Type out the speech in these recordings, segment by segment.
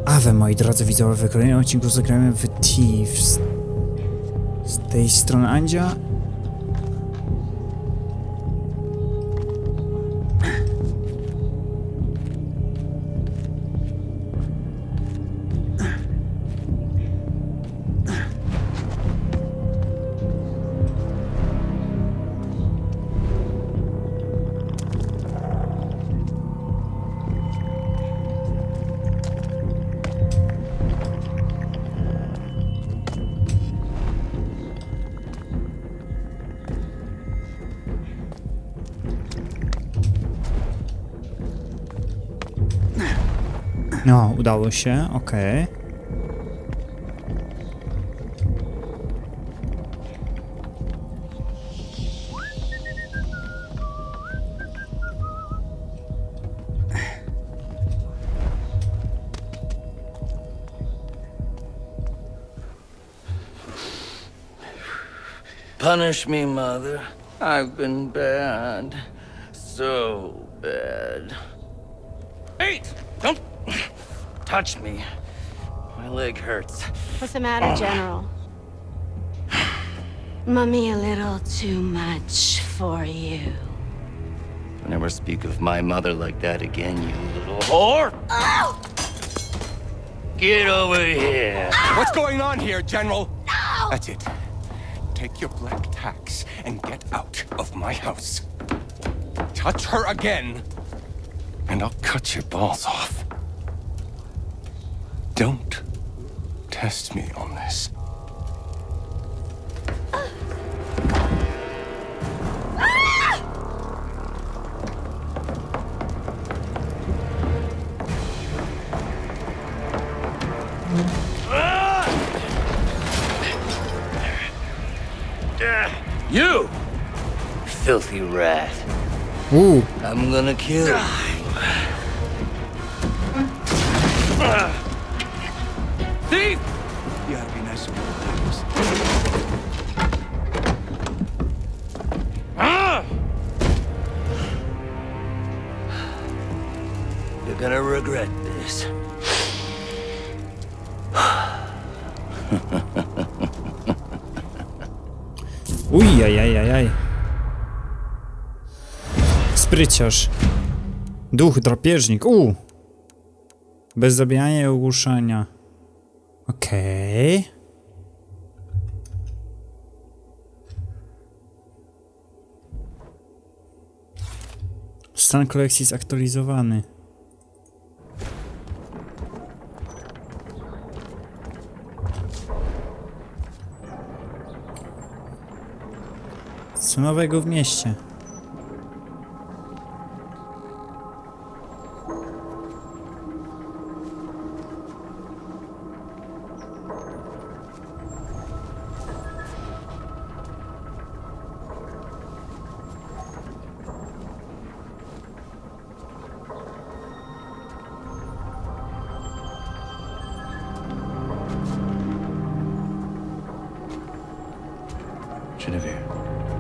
A wy, moi drodzy widzowie, w kolejnym odcinku zagramy w Thieves. Z tej strony Andzia. No, udało się, okej. Punish me, Mother. I've been bad. So bad. Hey! Don't touch me. My leg hurts. What's the matter, General? Mummy a little too much for you. Never speak of my mother like that again, you little whore! Oh! Get over here! What's going on here, General? No! That's it. Take your black tax and get out of my house. Touch her again, and I'll cut your balls off. Don't test me on this. You! Filthy rat. Ooh. I'm gonna kill you. Thief! You gotta be nice with your You're gonna regret this. Ujajajajaj. Spryciarz. Duch, drapieżnik. Bez zabijania i ogłuszania. Okej. Stan kolekcji zaktualizowany. Co nowego w mieście? Genevieve.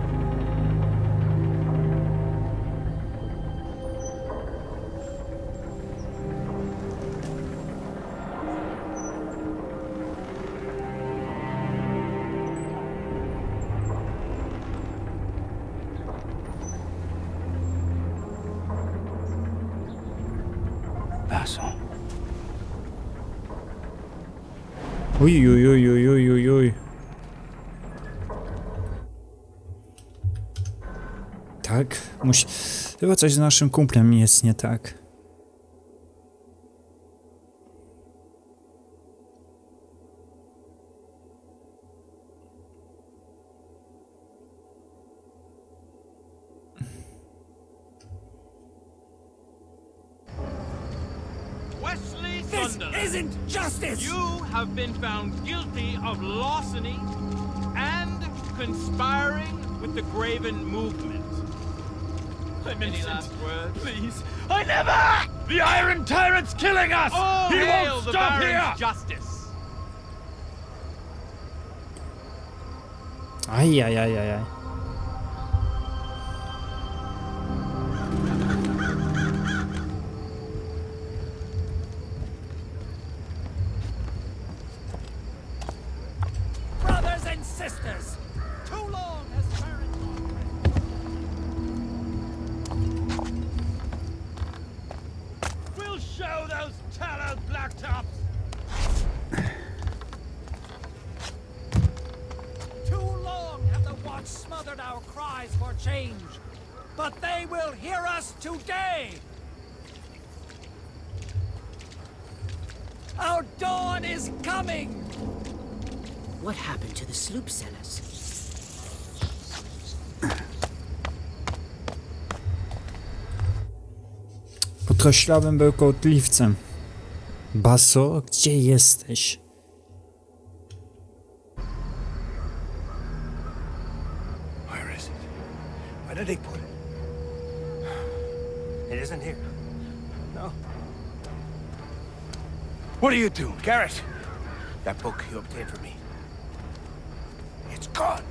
Basil. Uj. Tak? Chyba coś z naszym kumplem jest nie tak. Wesley This Sunderland, isn't justice! you have been found guilty of larceny and conspiring with the Graven movement. Any last words? Please, I never! The Iron Tyrant's killing us! All He hail won't the stop Baron's here! justice! Ajajajajaj. sisters. Too long has Baron We'll show those tallow blacktops. Too long have the Watch smothered our cries for change. But they will hear us today! Our dawn is coming! What happened to the sloop sellers? Pod kościołem był kołtliwcem. Basso, gdzie jesteś? Where is it? Where did they put it? It isn't here. No. What are you doing? Garrett! That book you obtained for me. It's gone!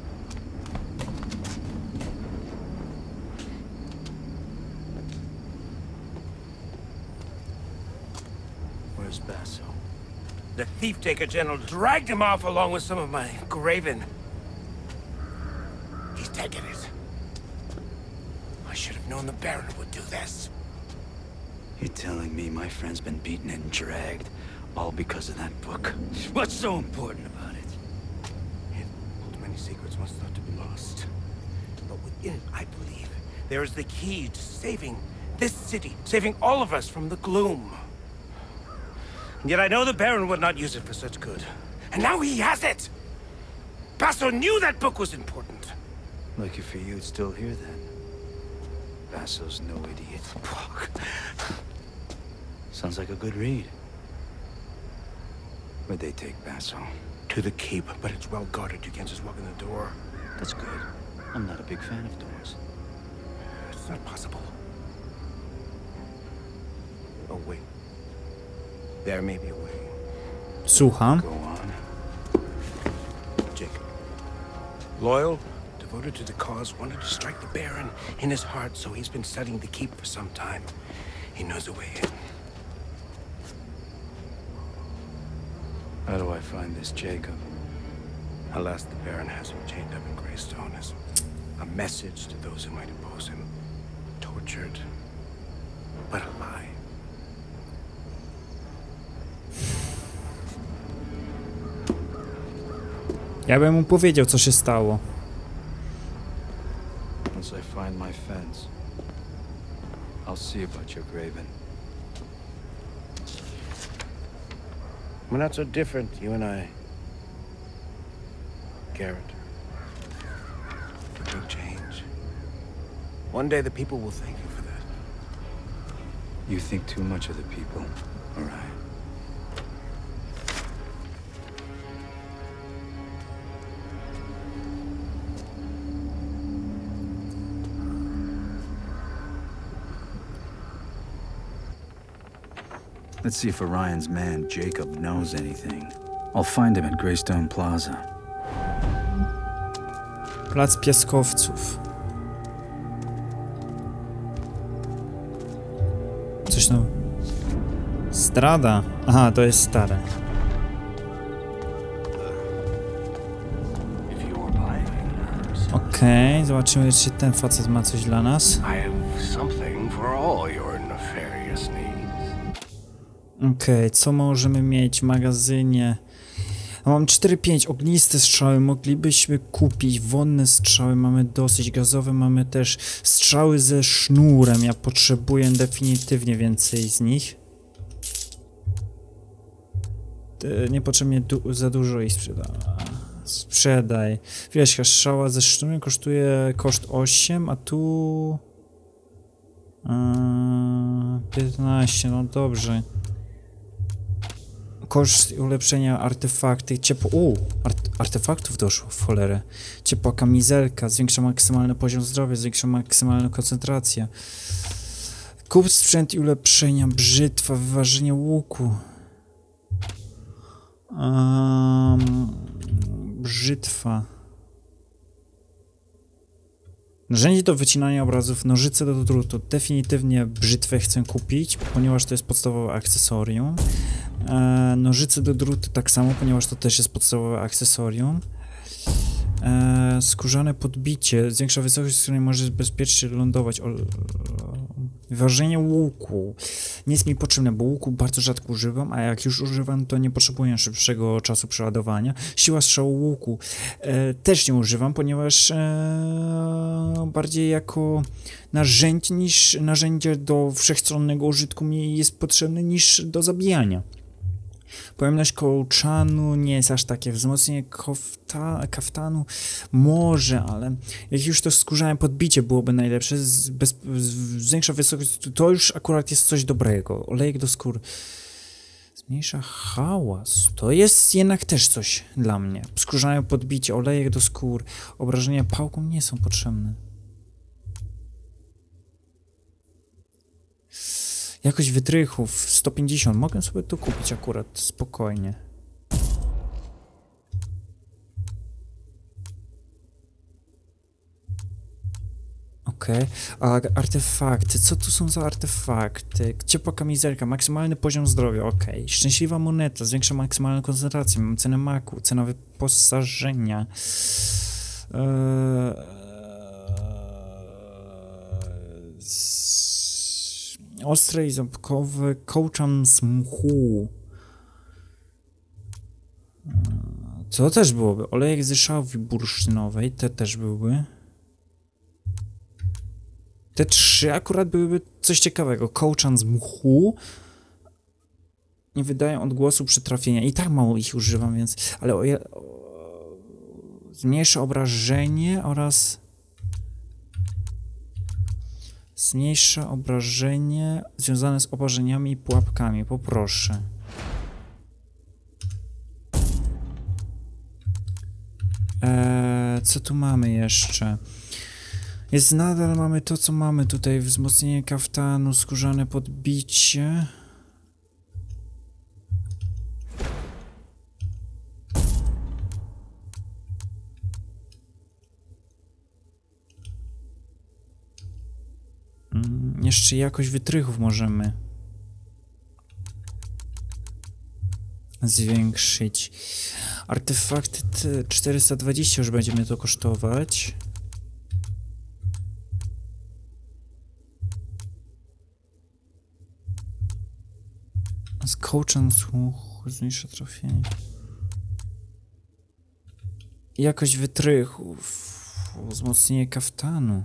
Where's Basso? The thief-taker general dragged him off along with some of my graven. He's taken it. I should have known the Baron would do this. You're telling me my friend's been beaten and dragged, all because of that book? What's so important about it? It holds many secrets once thought to be lost. But within it, I believe, there is the key to saving this city, saving all of us from the gloom. And yet I know the Baron would not use it for such good. And now he has it! Basso knew that book was important. Lucky for you, it's still here then. Basso's no idiot. Sounds like a good read. Where'd they take Basso? To the keep, but it's well guarded. You can't just walk in the door. That's good. I'm not a big fan of doors. It's not possible. Oh, wait. There may be a way. Słucham. Go on. Jacob. Loyal, devoted to the cause, wanted to strike the Baron in his heart, so he's been studying the keep for some time. He knows a way in. How do I find this Jacob? Alas, the Baron has him chained up in Greystone as a message to those who might oppose him. Tortured, but alive. Ja bym mu powiedział, co się stało. Once I find my fence, I'll see about your graven. We're not so different, you and I. Garrett. A big change. One day the people will thank you for that. You think too much of the people, all right? Let's see if Orion's man, Jacob, knows anything. I'll find him at Greystone Plaza. Plac Piaskowców. Coś no... Strada. Aha, to jest stare. Okej, zobaczymy, czy ten facet ma coś dla nas. I have something for all your nefarious needs. Okej, co możemy mieć w magazynie? Mam 4-5 ogniste strzały, moglibyśmy kupić wonne strzały, mamy dosyć, gazowe mamy też, strzały ze sznurem, ja potrzebuję definitywnie więcej z nich. Niepotrzebnie za dużo ich sprzedaj. Wiesz, strzała ze sznurem kosztuje koszt 8, a tu... 15, no dobrze. Koszt ulepszenia artefakty, artefaktów doszło w cholerę. Ciepła kamizelka, zwiększa maksymalny poziom zdrowia, zwiększa maksymalną koncentrację. Kup sprzęt i ulepszenia, brzytwa, wyważenie łuku. Brzytwa. Narzędzie do wycinania obrazów, nożyce do drutu. Definitywnie brzytwę chcę kupić, ponieważ to jest podstawowe akcesorium. Nożyce do drutu tak samo, ponieważ to też jest podstawowe akcesorium. Skórzane podbicie. Zwiększa wysokość, z której możesz bezpiecznie lądować. Ważenie łuku. Nie jest mi potrzebne, bo łuku bardzo rzadko używam, a jak już używam, to nie potrzebuję szybszego czasu przeładowania. Siła strzału łuku też nie używam, ponieważ bardziej jako narzędzie do wszechstronnego użytku mi jest potrzebne niż do zabijania. Pojemność kołczanu nie jest aż takie. Wzmocnienie kaftanu może, ale jak już to skórzane podbicie byłoby najlepsze. Zwiększa wysokość. To już akurat jest coś dobrego. Olejek do skór. Zmniejsza hałas. To jest jednak też coś dla mnie. Skórzane podbicie, olejek do skór. Obrażenia pałką nie są potrzebne. Jakość wytrychów 150. Mogę sobie to kupić akurat spokojnie. Okej. A artefakty. Co tu są za artefakty? Ciepła kamizelka. Maksymalny poziom zdrowia. Okej. Szczęśliwa moneta. Zwiększa maksymalną koncentrację. Mam cenę maku. Cena wyposażenia. Ostre i ząbkowe, kołczan z mchu. Co też byłoby? Olejek z szałwi bursztynowej, te też byłby. Te trzy akurat byłyby coś ciekawego. Kołczan z mchu. Nie wydają odgłosu przy trafieniu. I tak mało ich używam, więc... Ale zmniejsza obrażenie oraz... Zmniejsza obrażenie związane z oparzeniami i pułapkami. Poproszę. Co tu mamy jeszcze? Jest nadal, mamy to, co mamy tutaj. Wzmocnienie kaftanu, skórzane podbicie. Jeszcze jakość wytrychów możemy zwiększyć. Artefakty 420 już będzie mnie to kosztować. Z kołczem słuch zmniejsza trafienie. Jakość wytrychów. Wzmocnienie kaftanu.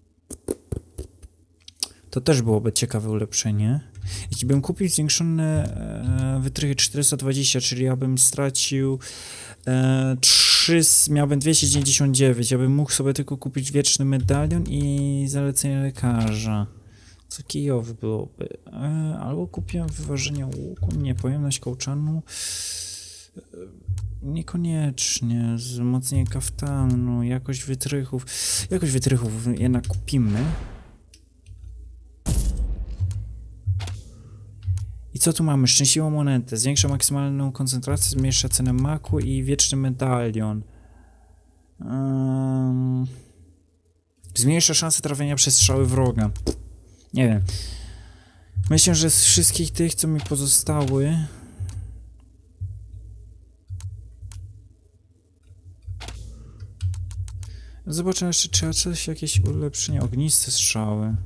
To też byłoby ciekawe ulepszenie. Jeśli bym kupił zwiększone wytrychy 420, czyli ja bym stracił 3, miałbym 299, ja bym mógł sobie tylko kupić wieczny medalion i zalecenie lekarza. Co kijowy byłoby. Albo kupiłem wyważenie łuku, nie, pojemność kołczanu. Niekoniecznie. Wzmocnienie kaftanu, jakość wytrychów. Jakość wytrychów jednak kupimy. I co tu mamy? Szczęśliwą monetę. Zwiększa maksymalną koncentrację, zmniejsza cenę maku i wieczny medalion. Zmniejsza szansę trafienia przez strzały wroga. Nie wiem. Myślę, że z wszystkich tych, co mi pozostały... Zobaczę jeszcze, czy coś, jakieś ulepszenie. Ogniste strzały.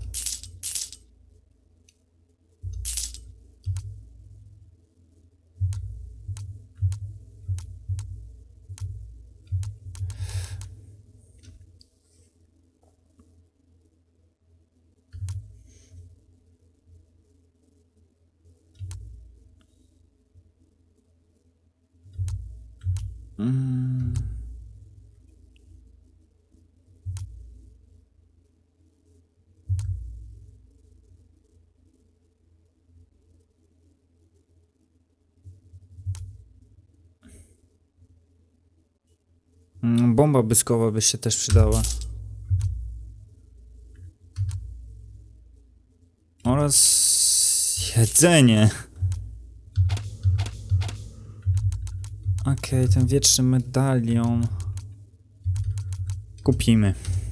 Bomba błyskowa by się też przydała. Oraz jedzenie. Okej, ten wieczny medalion kupimy.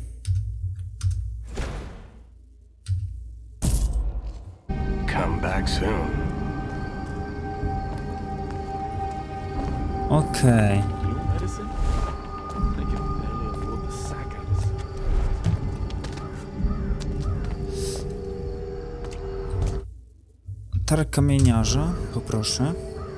Come back soon. Okej. Medicine? Thank you. Targ kamieniarza, poproszę.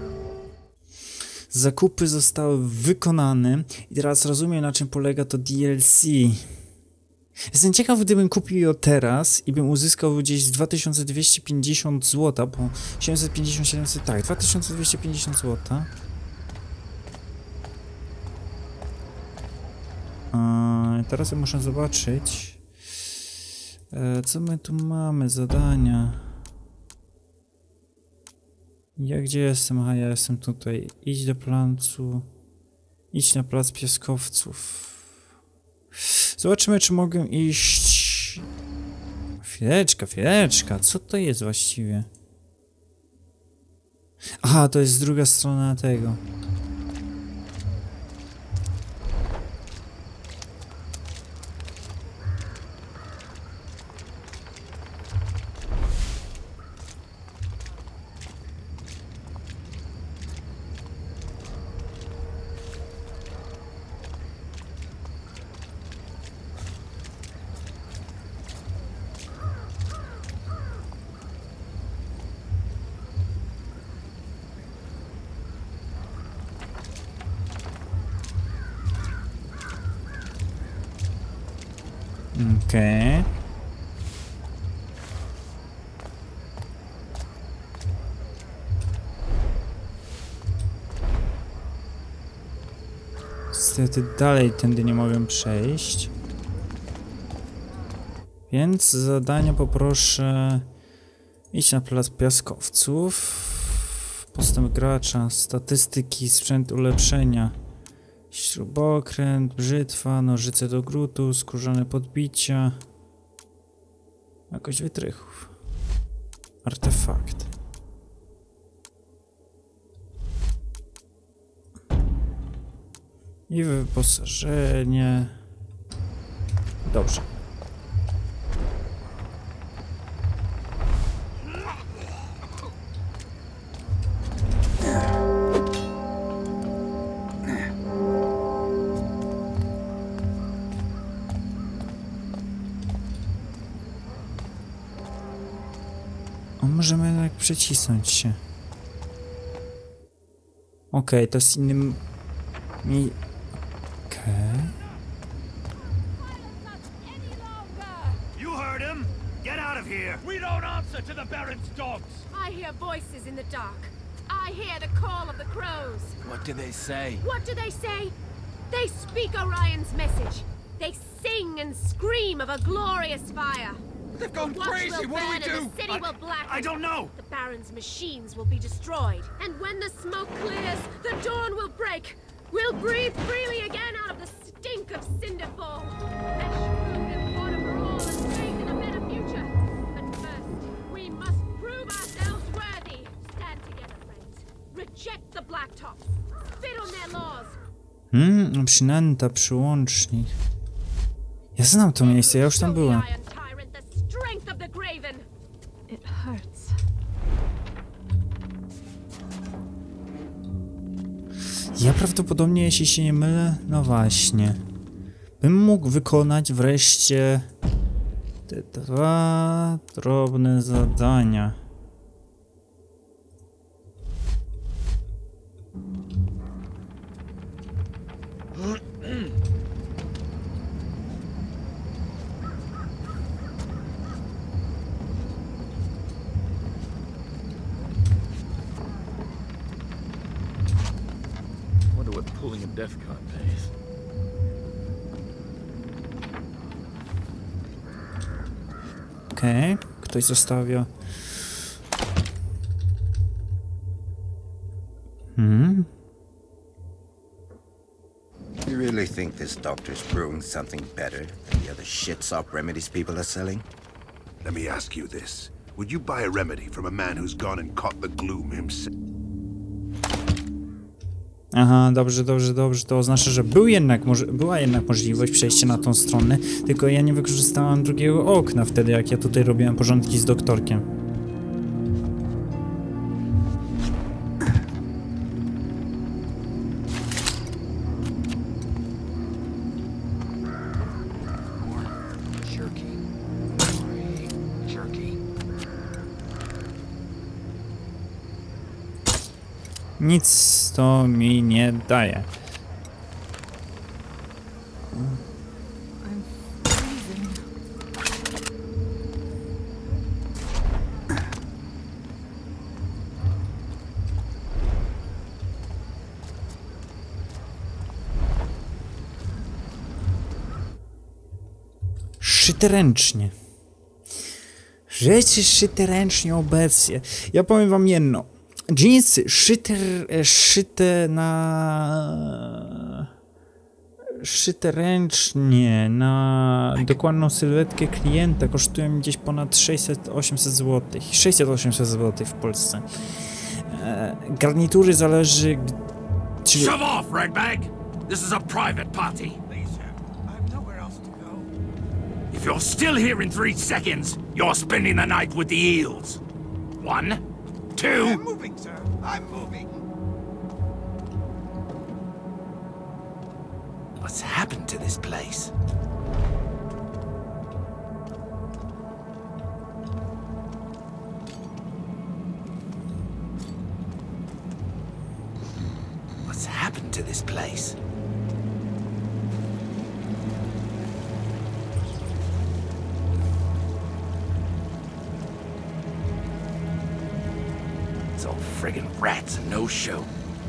Zakupy zostały wykonane i teraz rozumiem, na czym polega to DLC. Jestem ciekaw, gdybym kupił ją teraz i bym uzyskał gdzieś 2250 zł, bo 750, tak, 2250 zł. Teraz ja muszę zobaczyć, co my tu mamy, zadania. Ja gdzie jestem? Aha, ja jestem tutaj. Idź do placu. Idź na plac piaskowców. Zobaczymy, czy mogę iść... Chwileczka, co to jest właściwie? Aha, to jest druga strona tego. Okej. Niestety dalej tędy nie mogę przejść. Więc zadania poproszę... Idź na plac piaskowców. Postęp gracza, statystyki, sprzęt ulepszenia. Śrubokręt, brzytwa, nożyce do grutu, skórzane podbicia. Jakość wytrychów. Artefakt. I wyposażenie. Dobrze. Możemy jednak przycisnąć się. Okej, to jest innym... Okej. You heard him. Get out of here. We don't answer to the Baron's dogs. I hear voices in the dark. I hear the call of the crows. What do they say? What do they say? They speak Orion's message. They sing and scream of a glorious fire. They've gone crazy. What do we do? The city will blacken. I don't know. The Baron's machines will be destroyed. And when the smoke clears, the dawn will break. We'll breathe freely again out of the stink of Cinderfall. Fresh food and water for all and faith in a better future. But first, we must prove ourselves worthy. Stand together, friends. Reject the Blacktops. Spit on their laws. Przynęta, przyłącznik. Ja znam to miejsce, ja już tam byłem. It hurts. Ja prawdopodobnie, jeśli się nie mylę, no właśnie, bym mógł wykonać wreszcie te dwa drobne zadania. Pulling a DEFCON pace. Okej, ktoś zostawia. You really think this doctor's brewing something better than the other shit-sop remedies people are selling? Let me ask you this. Would you buy a remedy from a man who's gone and caught the gloom himself? Aha, dobrze, to oznacza, że była jednak możliwość przejścia na tą stronę, tylko ja nie wykorzystałam drugiego okna wtedy, jak ja tutaj robiłem porządki z doktorkiem. Nic to mi nie daje. Szyte ręcznie. Rzeczy szyte ręcznie obecnie. Ja powiem wam jedno. Jeansy szyte ręcznie na dokładną sylwetkę klienta kosztują gdzieś ponad 600-800 zł. 600-800 zł w Polsce. Garnitury zależy... Shove off, Ragbag! This is a private party. If you're still here in 3 seconds, you're spending the night with the eels. 1, 2... I'm moving, sir. I'm moving. What's happened to this place? What's happened to this place? It's all friggin' rats and no show.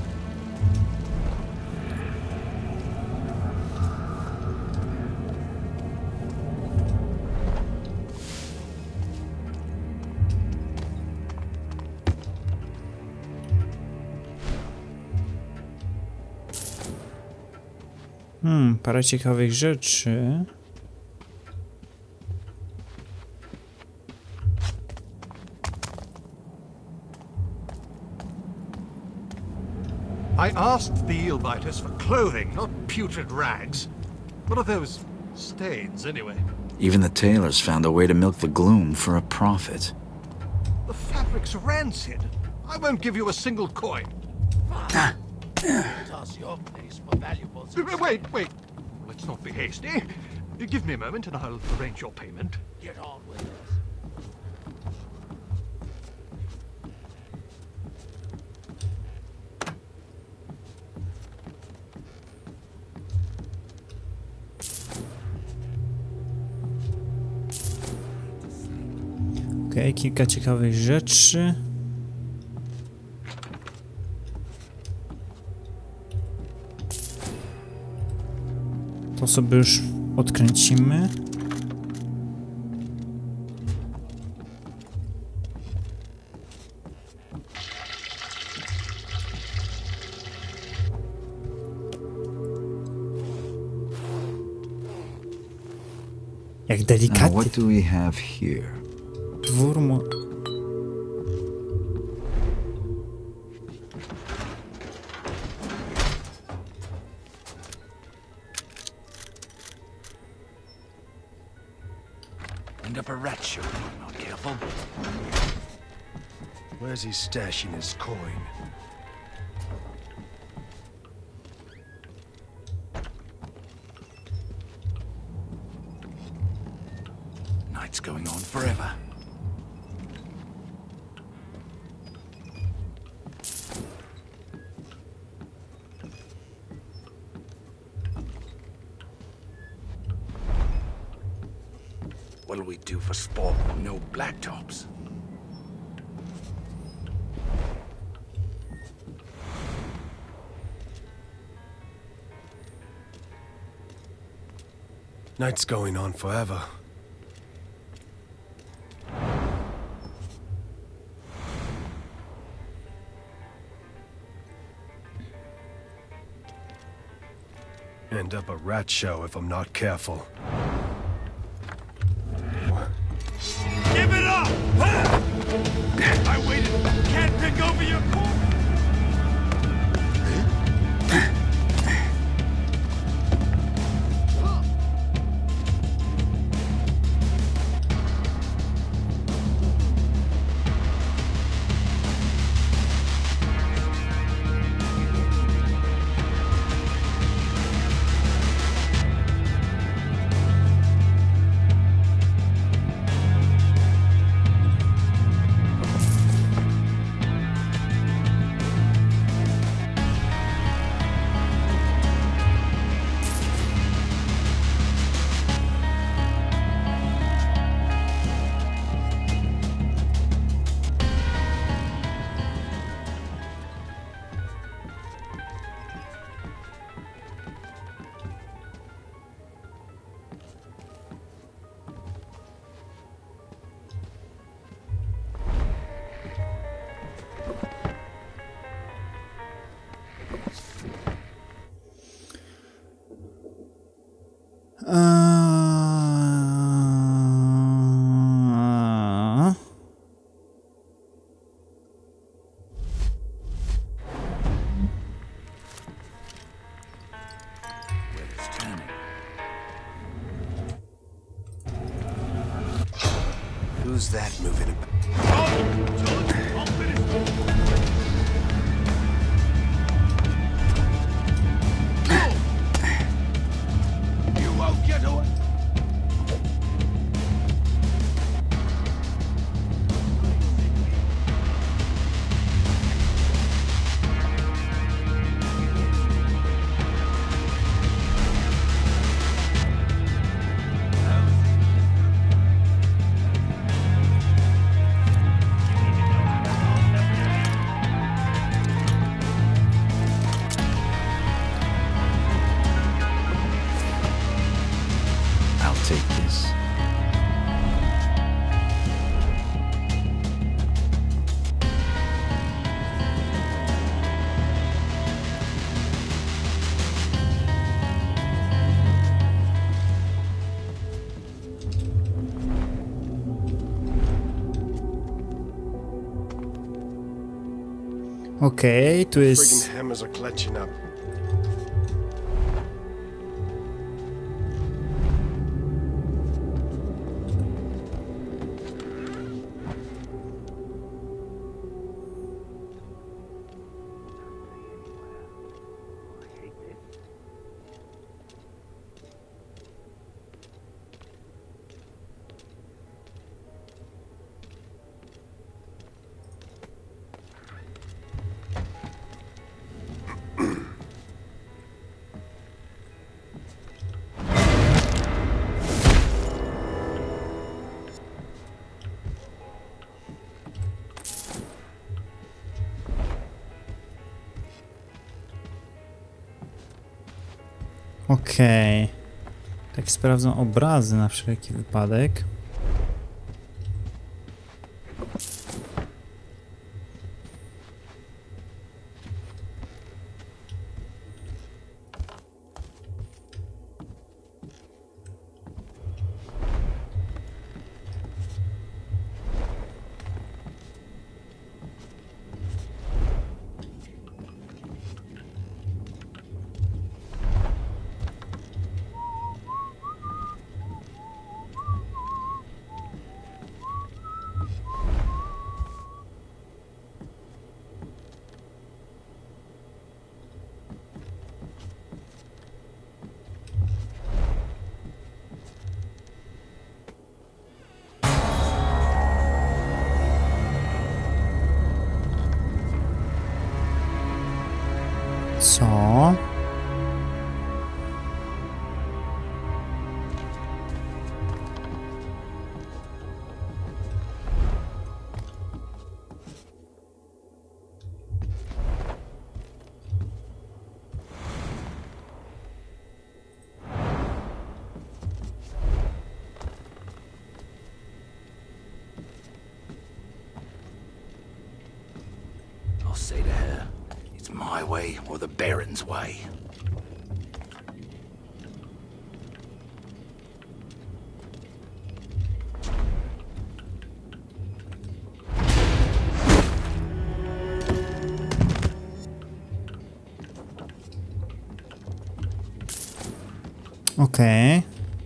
Parę ciekawych rzeczy. I asked the eel biters for clothing, not putrid rags. What are those stains, anyway? Even the tailors found a way to milk the gloom for a profit. The fabric's rancid. I won't give you a single coin. Toss your place for valuables. Wait. Let's not be hasty. Give me a moment and I'll arrange your payment. Get on with it. Okej, kilka ciekawych rzeczy. To sobie już odkręcimy. Jak delikatnie. Now, what do we have here? Dwór mu... End up a rat show if I'm not careful. Where's he stashing his coin? Night's going on forever. What'll we do for sport with no blacktops? Night's going on forever. End up a rat show if I'm not careful. Give it up! I waited. Can't pick over your corpse. How's that moving about? You won't get away. Take this. Okej, tu jest... Friggin' hammers are clutching up. Okej. Tak sprawdzam obrazy na wszelki wypadek. Co? I'll say to her, it's my way or the Baron's way. Okej.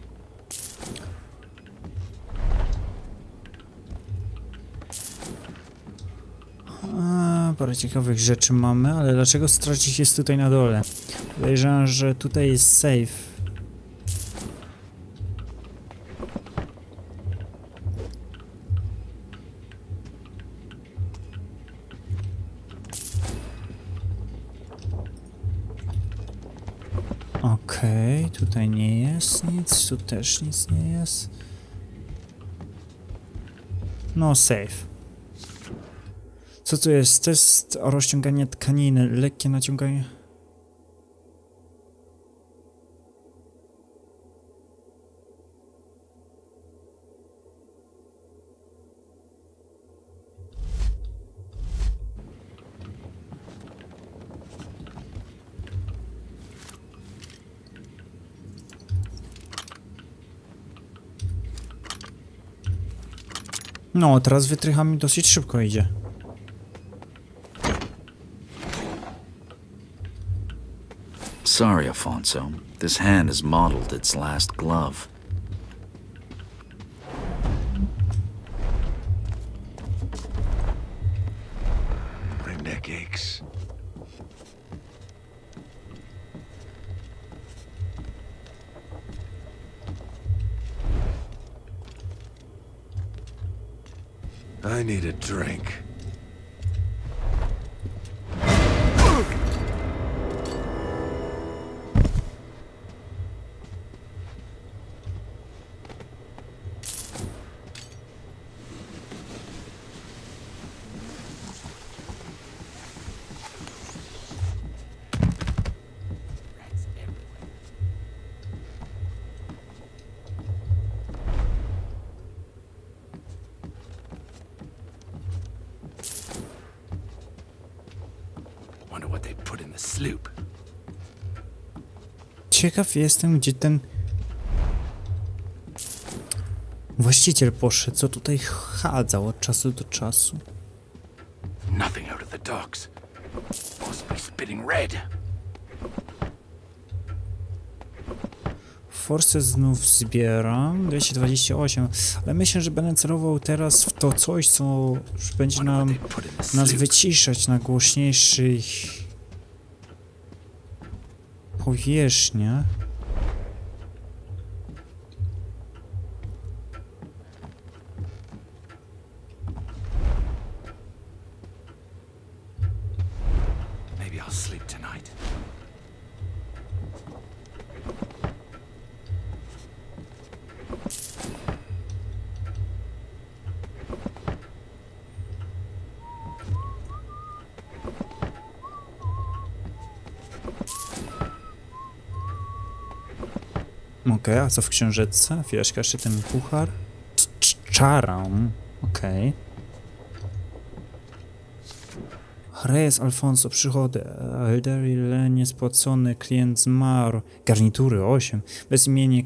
Parę ciekawych rzeczy mamy, ale dlaczego stracić jest tutaj na dole? Podejrzewam, że tutaj jest safe. Okej, tutaj nie jest nic, tu też nic nie jest. No, safe. Co tu jest? Test o rozciąganie tkaniny, lekkie naciąganie. No, teraz wytrycha mi dosyć szybko idzie. Sorry, Afonso. This hand has mottled its last glove. I need a drink. Wonder what they put in the sloop. Ciekaw jestem, gdzie ten właściciel poszedł, co tutaj chadzał od czasu do czasu. Nothing out of the docks. Must be spitting red. Forsę znów zbieram, 228, ale myślę, że będę celował teraz w to coś, co już będzie nas wyciszać na głośniejszych powierzchniach. Maybe I'll sleep tonight. Okej, a co w książeczce? Chwileczkę, jeszcze ten puchar. Czaram. Okej. Reyes Alfonso, przychody. Elderi Le, niespłacony, klient zmarł. Garnitury 8. Bezimiennie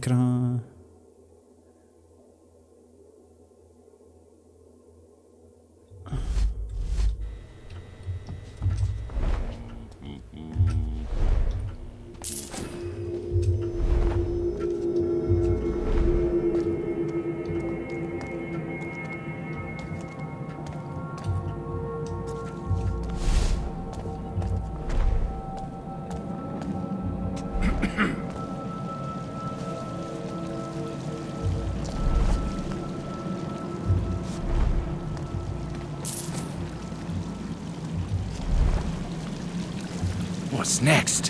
What's next?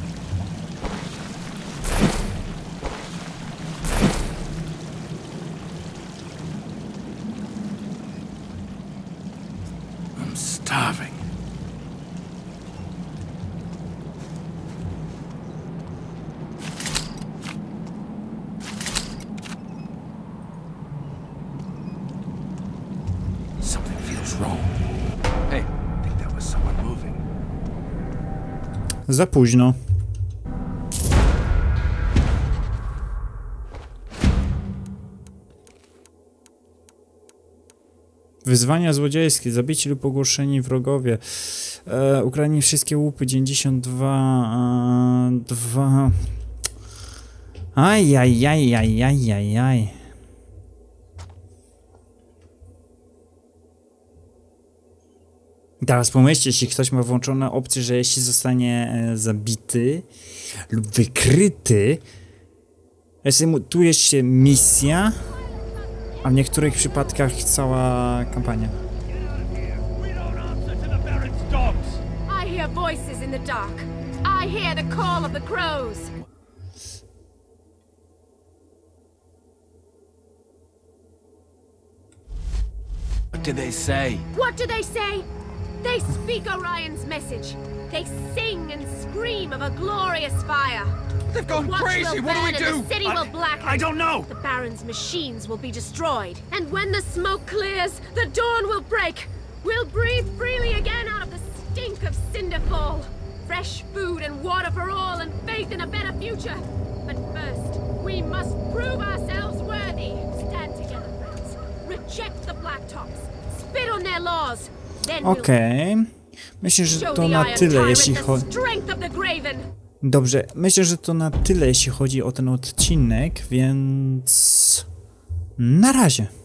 I'm starving. Something feels wrong. Hey, I think that was someone moving. Za późno. Wyzwania złodziejskie. Zabici lub ogłoszeni wrogowie. Ukradnij wszystkie łupy. 92... 2... Ajajajajajajaj. Teraz pomyślcie, jeśli ktoś ma włączone opcję, że jeśli zostanie zabity lub wykryty, resetuje się misja, a w niektórych przypadkach cała kampania. I hear voices in the dark. I hear the call of the crows. What did they say? What do they say? They speak Orion's message. They sing and scream of a glorious fire. They've gone crazy. What do we do? The city will blacken. I don't know. The Baron's machines will be destroyed. And when the smoke clears, the dawn will break. We'll breathe freely again out of the stink of Cinderfall. Fresh food and water for all and faith in a better future. But first, we must prove ourselves worthy. Stand together, friends. Reject the Blacktops. Spit on their laws. Okej. Myślę, że to na tyle, jeśli chodzi... Dobrze, myślę, że to na tyle, jeśli chodzi o ten odcinek, więc... Na razie.